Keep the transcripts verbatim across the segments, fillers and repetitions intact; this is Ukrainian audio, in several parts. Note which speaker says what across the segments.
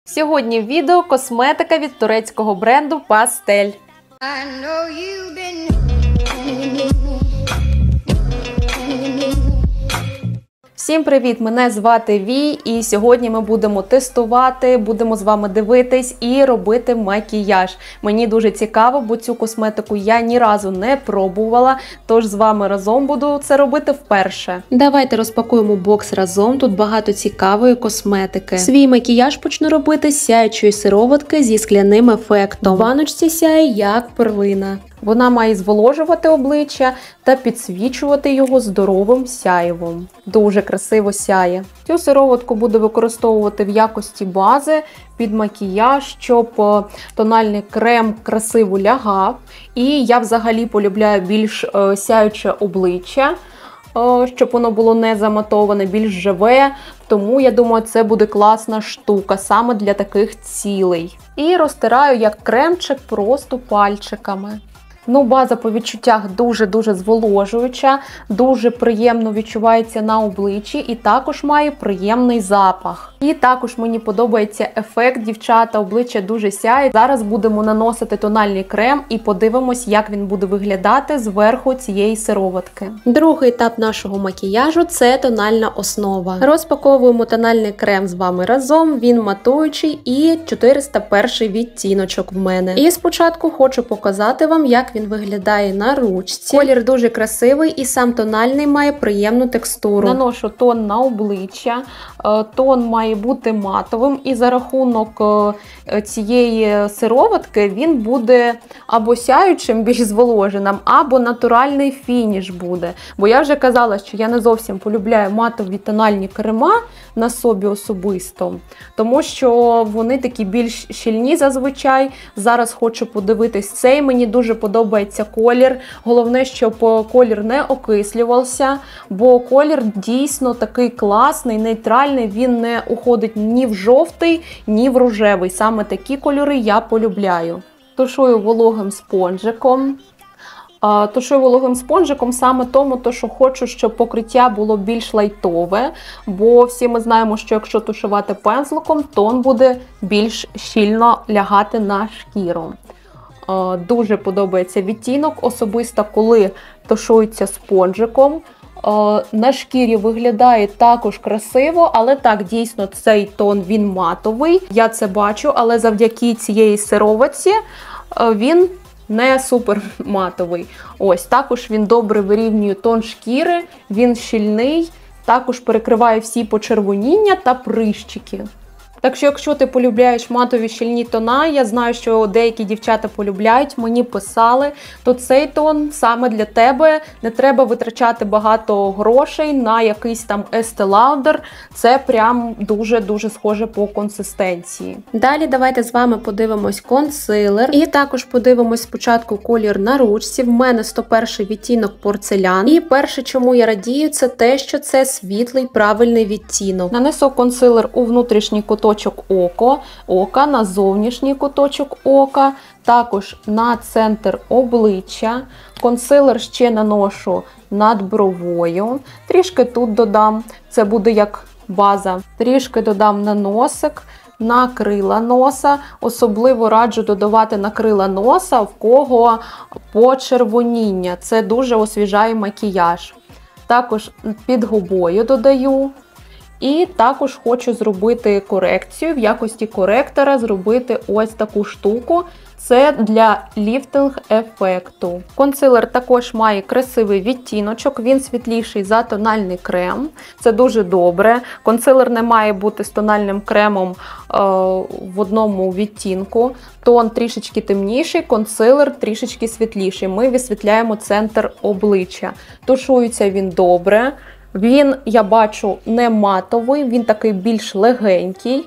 Speaker 1: Сьогодні в відео косметика від турецького бренду Пастель. Всім привіт! Мене звати Ві, і сьогодні ми будемо тестувати, будемо з вами дивитись і робити макіяж. Мені дуже цікаво, бо цю косметику я ні разу не пробувала, тож з вами разом буду це робити вперше. Давайте розпакуємо бокс разом, тут багато цікавої косметики. Свій макіяж почну робити з сяючої сироватки зі скляним ефектом. В баночці сяє як перлина. Вона має зволожувати обличчя та підсвічувати його здоровим сяєвом. Дуже красиво сяє. Цю сироватку буду використовувати в якості бази під макіяж, щоб тональний крем красиво лягав. І я взагалі полюбляю більш сяюче обличчя, щоб воно було не заматоване, більш живе. Тому, я думаю, це буде класна штука саме для таких цілей. І розтираю як кремчик просто пальчиками. Ну, база по відчуттях дуже-дуже зволожуюча, дуже приємно відчувається на обличчі і також має приємний запах. І також мені подобається ефект, дівчата, обличчя дуже сяє. Зараз будемо наносити тональний крем і подивимось, як він буде виглядати зверху цієї сироватки. Другий етап нашого макіяжу – це тональна основа. Розпаковуємо тональний крем з вами разом, він матуючий і чотириста перший відтіночок в мене. І спочатку хочу показати вам, як він виглядає на ручці. Колір дуже красивий і сам тональний має приємну текстуру. Наношу тон на обличчя. Тон має бути матовим і за рахунок цієї сироватки він буде або сяючим, більш зволоженим, або натуральний фініш буде. Бо я вже казала, що я не зовсім полюбляю матові тональні крема на собі особисто, тому що вони такі більш щільні зазвичай. Зараз хочу подивитись цей, мені дуже подобається колір. Головне, щоб колір не окислювався, бо колір дійсно такий класний, нейтральний, він не уходить ні в жовтий, ні в рожевий. Саме такі кольори я полюбляю. Тушую вологим спонжиком. Тушую вологим спонжиком саме тому, то, що хочу, щоб покриття було більш лайтове, бо всі ми знаємо, що якщо тушувати пензликом, тон буде більш щільно лягати на шкіру. Дуже подобається відтінок, особисто коли тушується спонжиком. На шкірі виглядає також красиво, але так, дійсно, цей тон, він матовий. Я це бачу, але завдяки цієї сироватці він не супер матовий. Ось, також він добре вирівнює тон шкіри, він щільний, також перекриває всі почервоніння та прищики. Так що, якщо ти полюбляєш матові щільні тона, я знаю, що деякі дівчата полюбляють, мені писали, то цей тон саме для тебе. Не треба витрачати багато грошей на якийсь там Estee Lauder. Це прям дуже-дуже схоже по консистенції. Далі давайте з вами подивимось консилер. І також подивимось спочатку колір на ручці. В мене сто перший відтінок порцелян. І перше, чому я радію, це те, що це світлий, правильний відтінок. Нанесу консилер у внутрішній куточок око, ока, на зовнішній куточок ока, також на центр обличчя. Консилер ще наношу над бровою. Трішки тут додам, це буде як база. Трішки додам на носик, на крила носа. Особливо раджу додавати на крила носа, в кого почервоніння. Це дуже освіжає макіяж. Також під губою додаю. І також хочу зробити корекцію, в якості коректора зробити ось таку штуку. Це для ліфтинг-ефекту. Консилер також має красивий відтіночок, він світліший за тональний крем. Це дуже добре. Консилер не має бути з тональним кремом е, в одному відтінку. Тон трішечки темніший, консилер трішечки світліший. Ми висвітляємо центр обличчя. Тушується він добре. Він, я бачу, не матовий, він такий більш легенький.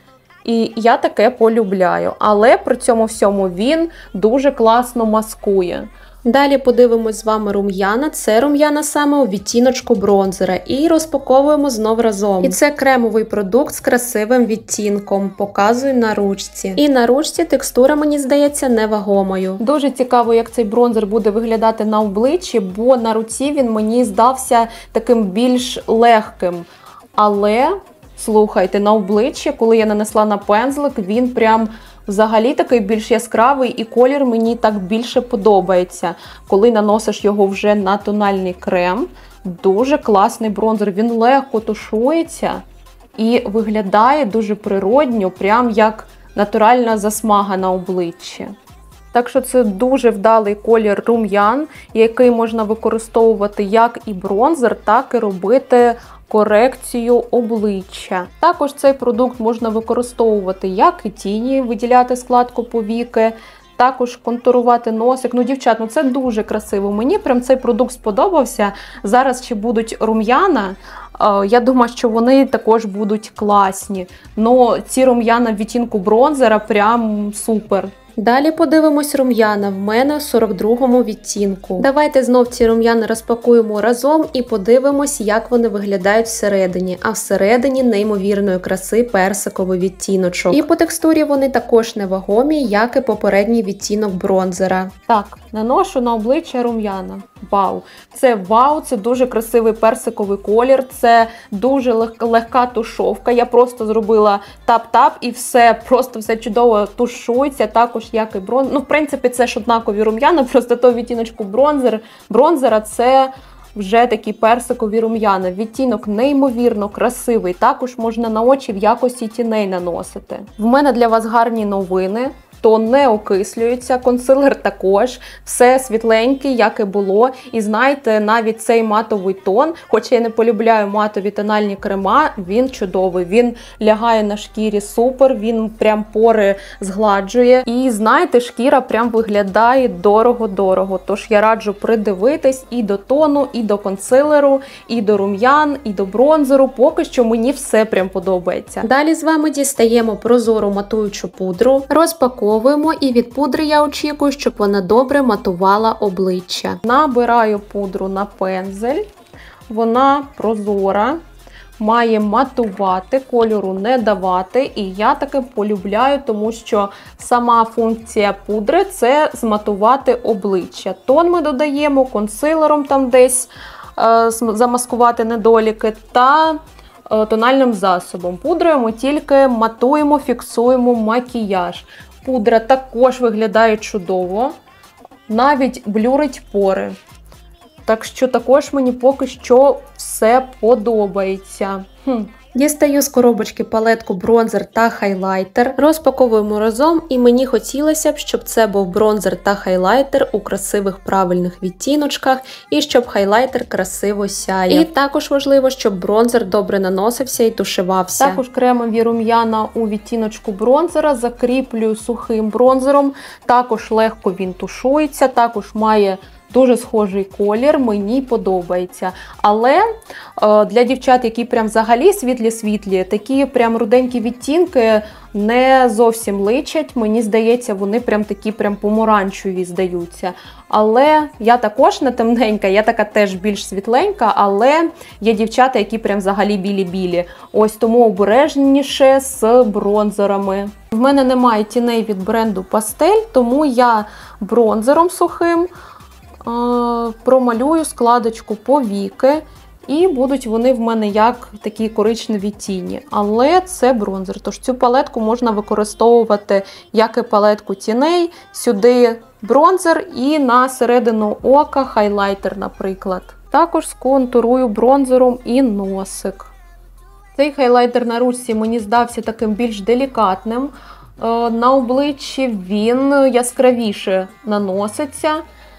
Speaker 1: І я таке полюбляю. Але при цьому всьому він дуже класно маскує. Далі подивимось з вами рум'яна. Це рум'яна саме у відтіночку бронзера. І розпаковуємо знов разом. І це кремовий продукт з красивим відтінком. Показую на ручці. І на ручці текстура, мені здається, невагомою. Дуже цікаво, як цей бронзер буде виглядати на обличчі, бо на руці він мені здався таким більш легким. Але Слухайте, на обличчя, коли я нанесла на пензлик, він прям взагалі такий більш яскравий, і колір мені так більше подобається. Коли наносиш його вже на тональний крем, дуже класний бронзер, він легко тушується і виглядає дуже природньо, прям як натуральна засмага на обличчі. Так що це дуже вдалий колір рум'ян, який можна використовувати як і бронзер, так і робити корекцію обличчя. Також цей продукт можна використовувати як і тіні, виділяти складку повіки, також контурувати носик. Ну, дівчат, ну це дуже красиво. Мені прям цей продукт сподобався. Зараз ще будуть рум'яна. Я думаю, що вони також будуть класні. Но ці рум'яна в відтінку бронзера прям супер. Далі подивимось рум'яна. В мене в сорок другому відтінку. Давайте знов ці рум'яна розпакуємо разом і подивимось, як вони виглядають всередині. А всередині неймовірної краси персиковий відтіночок. І по текстурі вони також невагомі, як і попередній відтінок бронзера. Так, наношу на обличчя рум'яна. Вау! Це вау, це дуже красивий персиковий колір, це дуже лег- легка тушовка. Я просто зробила тап-тап і все, просто все чудово тушується, також як і бронзер. Ну, в принципі, це ж однакові рум'яна, просто то відтіночку бронзер. Бронзера це вже такі персикові рум'яна. Відтінок неймовірно красивий, також можна на очі в якості тіней наносити. В мене для вас гарні новини. Тон не окислюється, консилер також, все світленький, як і було. І знаєте, навіть цей матовий тон, хоча я не полюбляю матові тональні крема, він чудовий, він лягає на шкірі супер, він прям пори згладжує. І знаєте, шкіра прям виглядає дорого-дорого. Тож я раджу придивитись і до тону, і до консилеру, і до рум'ян, і до бронзеру. Поки що мені все прям подобається. Далі з вами дістаємо прозору матуючу пудру, розпаковуємо. І від пудри я очікую, щоб вона добре матувала обличчя. Набираю пудру на пензель, вона прозора, має матувати, кольору не давати, і я таке полюбляю, тому що сама функція пудри – це зматувати обличчя. Тон ми додаємо консилером там десь, е, замаскувати недоліки, та е, тональним засобом. Пудрою ми тільки матуємо, фіксуємо макіяж. Пудра також виглядає чудово, навіть блюрить пори. Так що також мені поки що все подобається. Хм. Дістаю з коробочки палетку бронзер та хайлайтер, розпаковуємо разом, і мені хотілося б, щоб це був бронзер та хайлайтер у красивих правильних відтіночках, і щоб хайлайтер красиво сяє. І також важливо, щоб бронзер добре наносився і тушувався. Також кремові рум'яна у відтіночку бронзера закріплюю сухим бронзером, також легко він тушується, також має дуже схожий колір, мені подобається. Але е, для дівчат, які прям взагалі світлі-світлі, такі прям руденькі відтінки не зовсім личать. Мені здається, вони прям такі прям помаранчеві здаються. Але я також не темненька, я така теж більш світленька, але є дівчата, які прям взагалі білі-білі. Ось тому обережніше з бронзерами. В мене немає тіней від бренду Пастель, тому я бронзером сухим промалюю складочку повіки, і будуть вони в мене як такі коричневі тіні. Але це бронзер, тож цю палетку можна використовувати як і палетку тіней, сюди бронзер і на середину ока хайлайтер, наприклад. Також сконтурую бронзером і носик. Цей хайлайтер на ручці мені здався таким більш делікатним. На обличчі він яскравіше наноситься.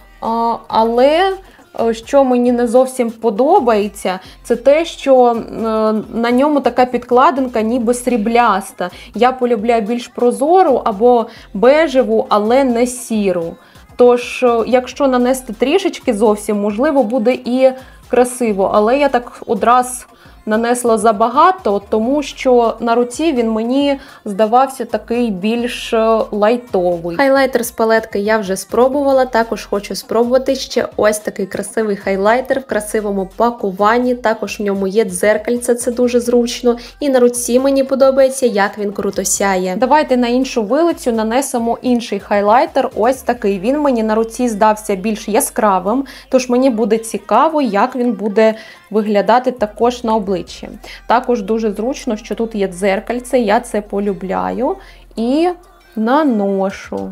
Speaker 1: Але що мені не зовсім подобається, це те, що на ньому така підкладинка ніби срібляста. Я полюбляю більш прозору або бежеву, але не сіру. Тож, якщо нанести трішечки зовсім, можливо, буде і красиво. Але я так одразу нанесла забагато, тому що на руці він мені здавався такий більш лайтовий. Хайлайтер з палетки я вже спробувала, також хочу спробувати ще ось такий красивий хайлайтер в красивому пакуванні, також в ньому є дзеркальце, це дуже зручно, і на руці мені подобається, як він круто сяє. Давайте на іншу вилицю нанесемо інший хайлайтер, ось такий. Він мені на руці здався більш яскравим, тож мені буде цікаво, як він буде виглядати також на обличчі. Також дуже зручно, що тут є дзеркальце, я це полюбляю. І наношу.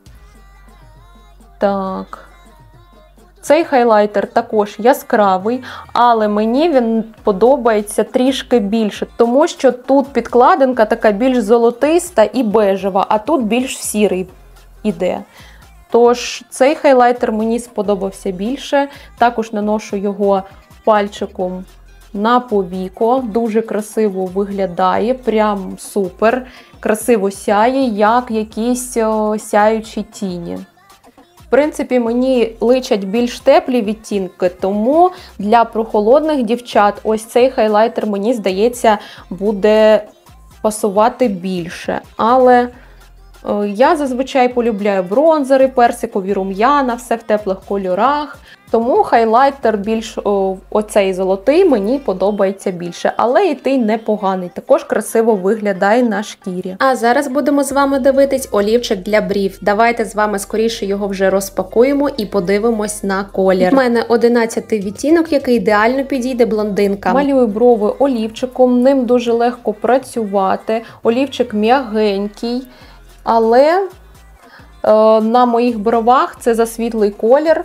Speaker 1: Так. Цей хайлайтер також яскравий, але мені він подобається трішки більше, тому що тут підкладинка така більш золотиста і бежева, а тут більш сірий іде. Тож цей хайлайтер мені сподобався більше. Також наношу його пальчиком на повіко. Дуже красиво виглядає, прям супер. Красиво сяє, як якісь о, сяючі тіні. В принципі, мені личать більш теплі відтінки, тому для прохолодних дівчат ось цей хайлайтер, мені здається, буде пасувати більше. Але е, я зазвичай полюбляю бронзери, персикові рум'яна, все в теплих кольорах. Тому хайлайтер більш о, оцей золотий мені подобається більше, але і той непоганий, також красиво виглядає на шкірі. А зараз будемо з вами дивитись олівчик для брів. Давайте з вами скоріше його вже розпакуємо і подивимось на колір. У мене одинадцятий відтінок, який ідеально підійде блондинкам. Малюю брови олівчиком, ним дуже легко працювати, олівчик м'ягенький, але е, на моїх бровах це засвітлий колір.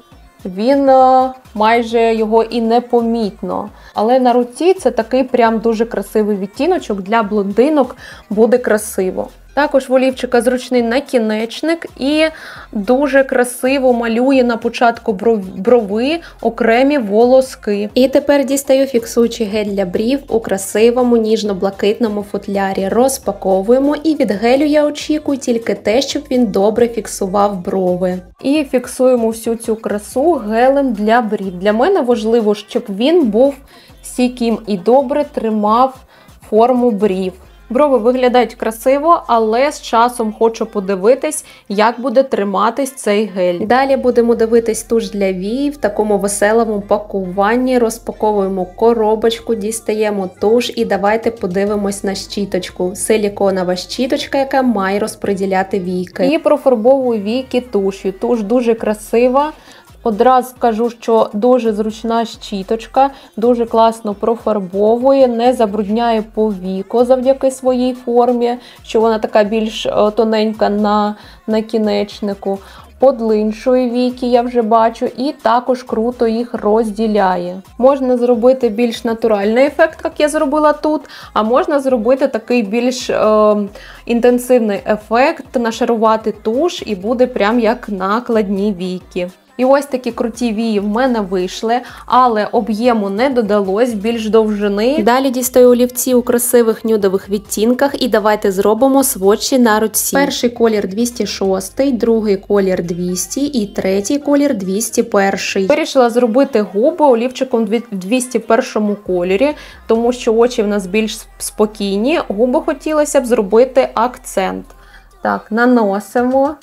Speaker 1: Він майже його і не помітно. Але на руці це такий прям дуже красивий відтіночок, для блондинок буде красиво. Також в олівчика зручний накінечник і дуже красиво малює на початку брови окремі волоски. І тепер дістаю фіксуючий гель для брів у красивому ніжно-блакитному футлярі. Розпаковуємо, і від гелю я очікую тільки те, щоб він добре фіксував брови. І фіксуємо всю цю красу гелем для брів. Для мене важливо, щоб він був стійким і добре тримав форму брів. Брови виглядають красиво, але з часом хочу подивитись, як буде триматись цей гель. Далі будемо дивитись туш для вій в такому веселому пакуванні. Розпаковуємо коробочку, дістаємо туш і давайте подивимось на щіточку. Силіконова щіточка, яка має розподіляти війки. І профарбовую війки туш'ю. Туш дуже красива. Одразу скажу, що дуже зручна щіточка, дуже класно профарбовує, не забрудняє повіко завдяки своїй формі, що вона така більш тоненька на накінечнику. Подлиншує віки, я вже бачу, і також круто їх розділяє. Можна зробити більш натуральний ефект, як я зробила тут, а можна зробити такий більш е, інтенсивний ефект, нашарувати туш і буде прям як накладні віки. І ось такі круті вії в мене вийшли, але об'єму не додалось, більш довжини. Далі дістаю олівці у красивих нюдових відтінках і давайте зробимо сводчі на руці. Перший колір двісті шостий, другий колір двісті і третій колір двісті перший. Вирішила зробити губи олівчиком в двісті першому кольорі, тому що очі в нас більш спокійні, губи хотілося б зробити акцент. Так, наносимо.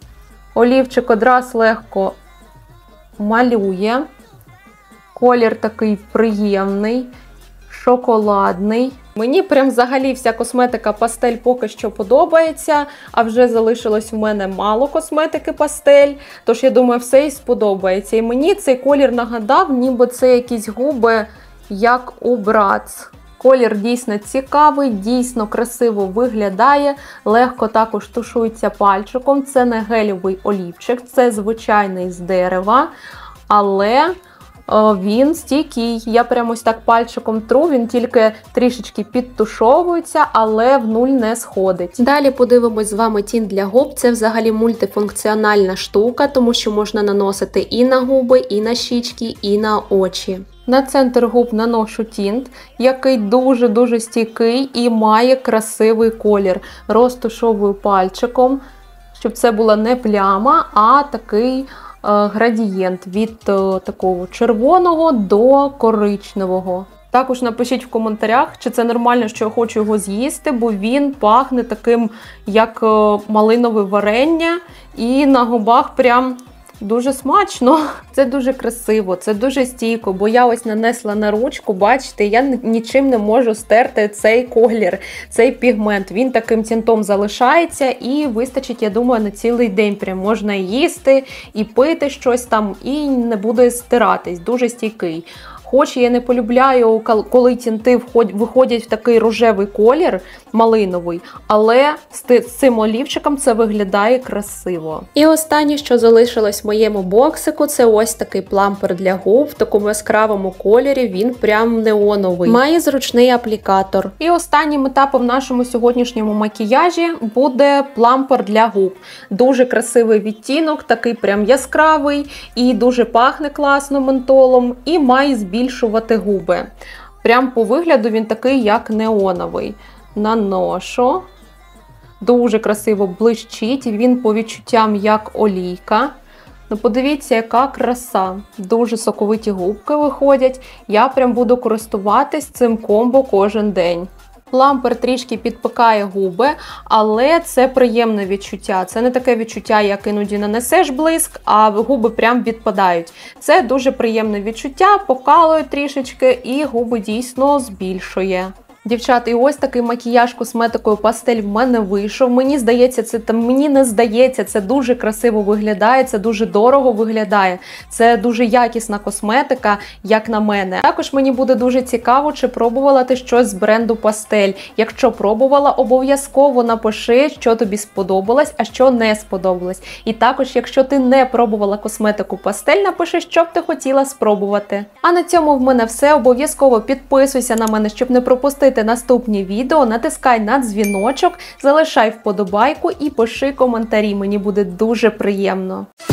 Speaker 1: Олівчик одразу легко малює. Колір такий приємний, шоколадний. Мені прям взагалі вся косметика пастель поки що подобається, а вже залишилось в мене мало косметики пастель, тож я думаю, все і сподобається. І мені цей колір нагадав, ніби це якісь губи, як у Bratz. Колір дійсно цікавий, дійсно красиво виглядає, легко також тушується пальчиком. Це не гелевий олівчик, це звичайний з дерева, але він стійкий. Я прямо ось так пальчиком тру, він тільки трішечки підтушовується, але в нуль не сходить. Далі подивимось з вами тінь для губ. Це взагалі мультифункціональна штука, тому що можна наносити і на губи, і на щічки, і на очі. На центр губ наношу тінт, який дуже-дуже стійкий і має красивий колір. Розтушовую пальчиком, щоб це була не пляма, а такий е, градієнт від е, такого червоного до коричневого. Також напишіть в коментарях, чи це нормально, що я хочу його з'їсти, бо він пахне таким, як е, малинове варення, і на губах прям дуже смачно. Це дуже красиво, це дуже стійко, бо я ось нанесла на ручку, бачите, я нічим не можу стерти цей колір, цей пігмент. Він таким тінтом залишається і вистачить, я думаю, на цілий день. Прям можна їсти і пити щось там, і не буде стиратись. Дуже стійкий. Хоч я не полюбляю, коли тінти виходять в такий рожевий колір, малиновий, але з цим олівчиком це виглядає красиво. І останнє, що залишилось в моєму боксику, це ось такий плампер для губ в такому яскравому кольорі, він прям неоновий. Має зручний аплікатор. І останнім етапом в нашому сьогоднішньому макіяжі буде плампер для губ. Дуже красивий відтінок, такий прям яскравий і дуже пахне класно ментолом і має збільшувати губи. Прям по вигляду він такий, як неоновий. Наношу. Дуже красиво блищить, він по відчуттям як олійка. Ну подивіться, яка краса. Дуже соковиті губки виходять. Я прям буду користуватись цим комбо кожен день. Плампер трішки підпікає губи, але це приємне відчуття. Це не таке відчуття, як іноді нанесеш блиск, а губи прям відпадають. Це дуже приємне відчуття, покалує трішечки і губи дійсно збільшує. Дівчата, і ось такий макіяж косметикою пастель в мене вийшов. Мені здається, це там мені не здається, це дуже красиво виглядає, це дуже дорого виглядає. Це дуже якісна косметика, як на мене. Також мені буде дуже цікаво, чи пробувала ти щось з бренду пастель. Якщо пробувала, обов'язково напиши, що тобі сподобалось, а що не сподобалось. І також, якщо ти не пробувала косметику пастель, напиши, що б ти хотіла спробувати. А на цьому в мене все. Обов'язково підписуйся на мене, щоб не пропустити наступні відео, натискай на дзвіночок, залишай вподобайку і пиши коментарі, мені буде дуже приємно.